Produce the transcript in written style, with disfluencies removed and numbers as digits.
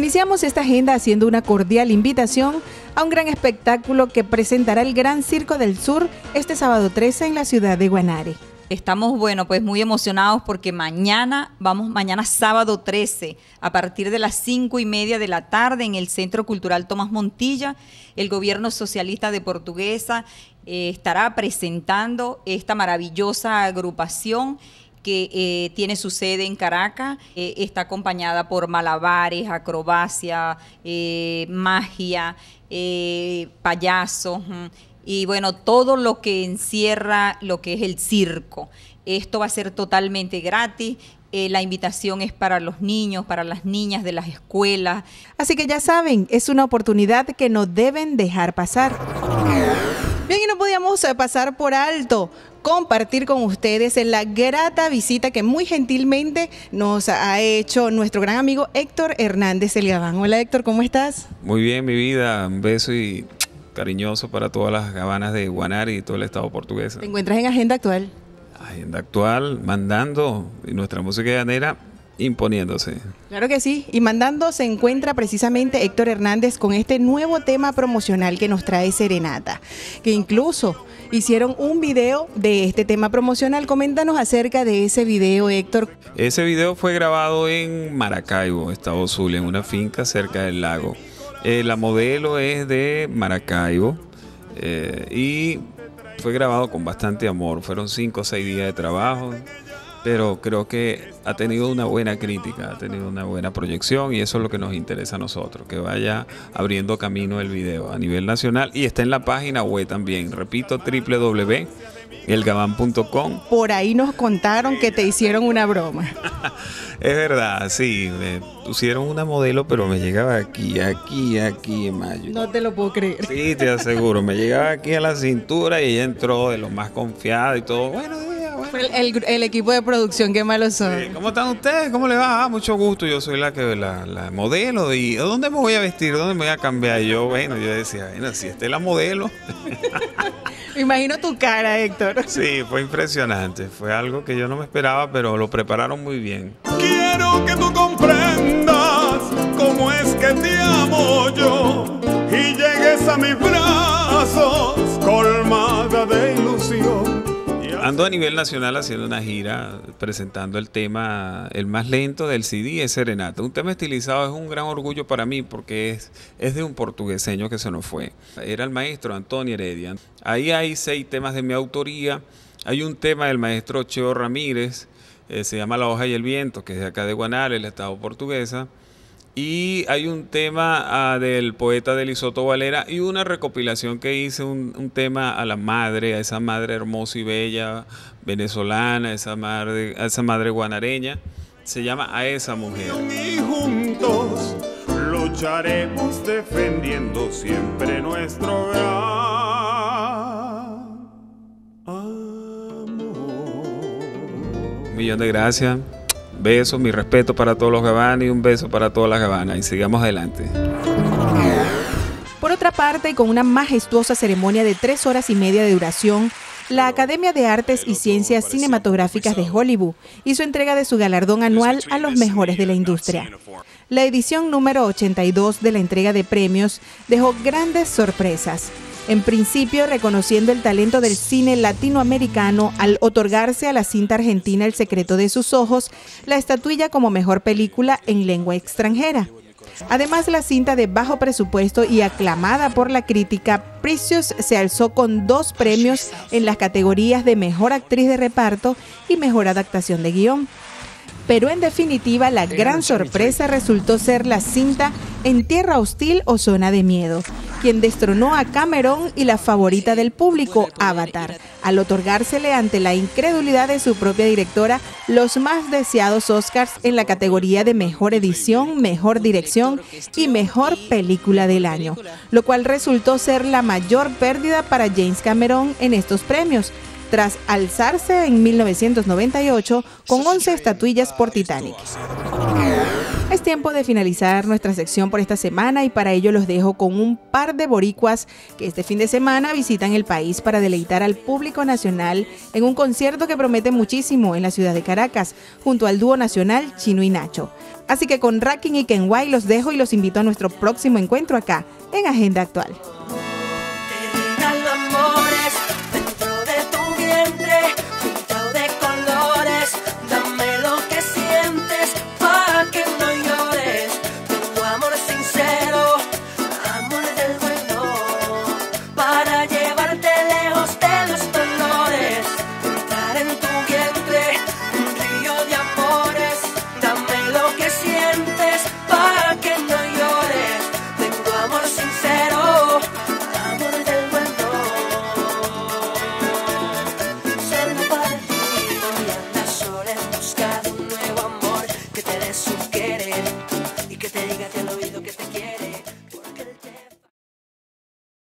Iniciamos esta agenda haciendo una cordial invitación a un gran espectáculo que presentará el Gran Circo del Sur este sábado 13 en la ciudad de Guanare. Estamos, pues muy emocionados porque mañana sábado 13, a partir de las 5:30 de la tarde en el Centro Cultural Tomás Montilla, el Gobierno Socialista de Portuguesa estará presentando esta maravillosa agrupación que tiene su sede en Caracas. Está acompañada por malabares, acrobacia, magia, payasos, y bueno, todo lo que encierra lo que es el circo. Esto va a ser totalmente gratis. La invitación es para los niños, para las niñas de las escuelas. Así que ya saben, es una oportunidad que no deben dejar pasar. Bien, y no podíamos pasar por alto compartir con ustedes la grata visita que muy gentilmente nos ha hecho nuestro gran amigo Héctor Hernández El Gabán. Hola Héctor, ¿cómo estás? Muy bien, mi vida, un beso y cariñoso para todas las gabanas de Guanare y todo el estado portugués. ¿Te encuentras en Agenda Actual? Agenda Actual, mandando, y nuestra música llanera imponiéndose. Claro que sí, y mandando se encuentra precisamente Héctor Hernández con este nuevo tema promocional que nos trae Serenata, que incluso hicieron un video de este tema promocional. Coméntanos acerca de ese video, Héctor. Ese video fue grabado en Maracaibo, estado Zulia, en una finca cerca del lago. La modelo es de Maracaibo y fue grabado con bastante amor. Fueron 5 o 6 días de trabajo, pero creo que ha tenido una buena crítica, ha tenido una buena proyección y eso es lo que nos interesa a nosotros, que vaya abriendo camino el video a nivel nacional y está en la página web también, repito, www.elgaban.com. Por ahí nos contaron que te hicieron una broma. Es verdad, sí, me pusieron una modelo, pero me llegaba aquí en mayo. No te lo puedo creer. Sí, te aseguro, me llegaba aquí a la cintura y ella entró de lo más confiada y todo. Bueno. Fue el equipo de producción, qué malos son. Sí, ¿cómo están ustedes? ¿Cómo les va? Mucho gusto, yo soy la modelo. ¿Y dónde me voy a vestir? ¿Dónde me voy a cambiar? Y yo decía, bueno, si esta es la modelo. Me imagino tu cara, Héctor. Sí, fue impresionante. Fue algo que yo no me esperaba, pero lo prepararon muy bien. Quiero que tú comprendas cómo es que te amo yo y llegues a mis brazos colmada de ilusión. Ando a nivel nacional haciendo una gira presentando el tema, el más lento del CD es Serenata. Un tema estilizado es un gran orgullo para mí porque es de un portugueseño que se nos fue. Era el maestro Antonio Heredia. Ahí hay 6 temas de mi autoría. Hay un tema del maestro Cheo Ramírez, se llama La hoja y el viento, que es de acá de Guanare, el estado portuguesa. Y hay un tema del poeta de Lisoto Valera y una recopilación que hice, un tema a la madre, a esa madre hermosa y bella venezolana, a esa madre guanareña. Se llama A esa mujer. Y juntos lucharemos defendiendo siempre nuestro gran amor. 1.000.000 de gracias. Besos, mi respeto para todos los gabanes y un beso para todas las gabanas. Y sigamos adelante. Por otra parte, con una majestuosa ceremonia de 3 horas y media de duración, la Academia de Artes y Ciencias Cinematográficas de Hollywood hizo entrega de su galardón anual a los mejores de la industria. La edición número 82 de la entrega de premios dejó grandes sorpresas. En principio, reconociendo el talento del cine latinoamericano al otorgarse a la cinta argentina El secreto de sus ojos la estatuilla como mejor película en lengua extranjera. Además, la cinta de bajo presupuesto y aclamada por la crítica, Precious se alzó con 2 premios en las categorías de Mejor Actriz de Reparto y Mejor Adaptación de Guión. Pero en definitiva, la gran sorpresa resultó ser la cinta En Tierra Hostil o Zona de Miedo, quien destronó a Cameron y la favorita del público, Avatar, al otorgársele ante la incredulidad de su propia directora los más deseados Oscars en la categoría de Mejor Edición, Mejor Dirección y Mejor Película del Año, lo cual resultó ser la mayor pérdida para James Cameron en estos premios, tras alzarse en 1998 con 11 estatuillas por Titanic. Es tiempo de finalizar nuestra sección por esta semana y para ello los dejo con un par de boricuas que este fin de semana visitan el país para deleitar al público nacional en un concierto que promete muchísimo en la ciudad de Caracas, junto al dúo nacional Chino y Nacho. Así que con Rakim y Kenway los dejo y los invito a nuestro próximo encuentro acá en Agenda Actual.